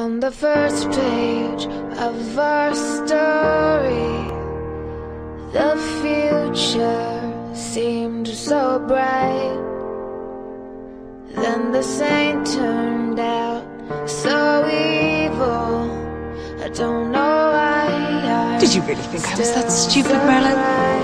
On the first page of our story, the future seemed so bright. Then the saint turned out so evil. I don't know why. Did you really think I was that stupid, Merlin?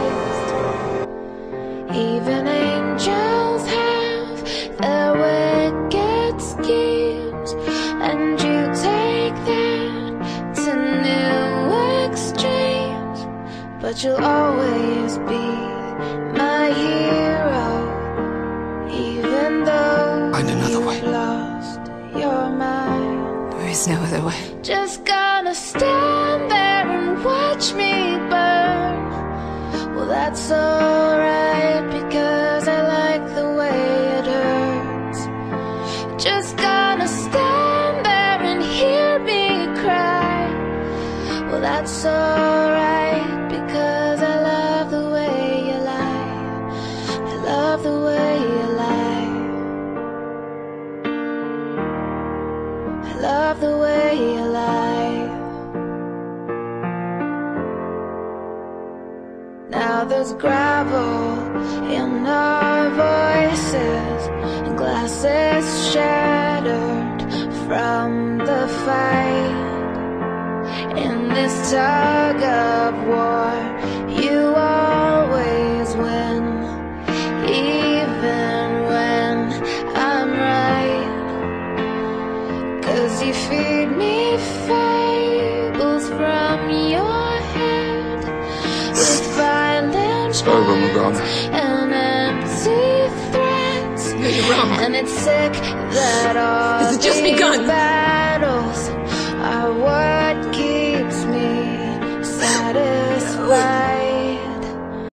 Even angels have their wicked schemes, and you take that to new extremes. But you'll always be my hero, even though Find another way. you've lost your mind. There is no other way. Just gonna stand there and watch me burn. Well, that's alright, because I like the way it hurts. Just gonna stand there and hear me cry. Well, that's alright, because I love the way you lie. I love the way you lie. I love the way you lie. Now there's gravel in our voices, and glasses shattered from the fight. In this tug of war, you always win, even when I'm right. 'Cause you feed me fables from your head, with violent Skylar Morgana. and empty threats. No, you're wrong. And it's sick that all This has just begun.